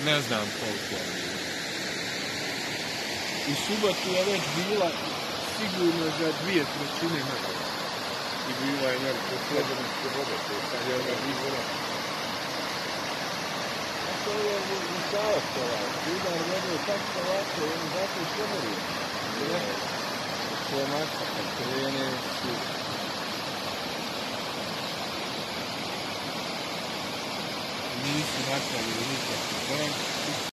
Ne znam koliko. U subotu je već bila sigurno za 2/3 manje. I bila je velika slobodničke vode, to je sad je ona izvora. A to je ušavac ovaj, udar vode tako ovako, on zato i šemori. To je masa, kad krene su... Nisu napravili nikakve.